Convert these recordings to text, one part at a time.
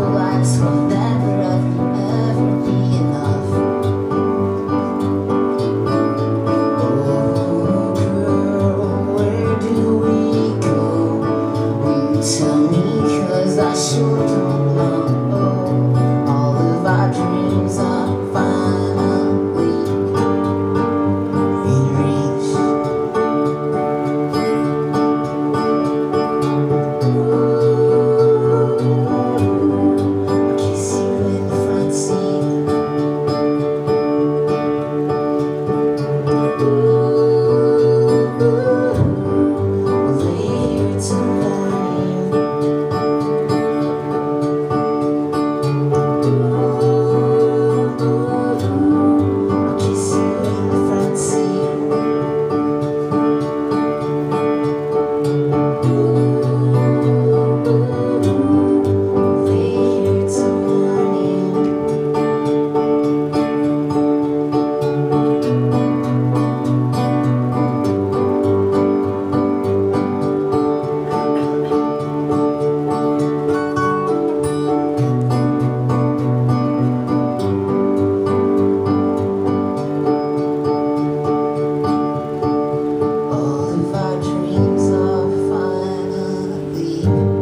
know I just want that forever be enough. Oh girl, where do we go? Will you tell me, 'cause I sure don't know. All of our dreams are finally in reach. I'll kiss you in the front seat. We'll lay here till morning. I'll kiss you in the front seat. Lay here till morning. All of our dreams are finally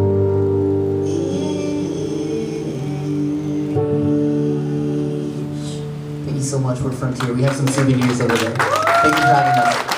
in reach. Thank you so much. We're Frontier. We have some souvenirs over there. Thank you for having us.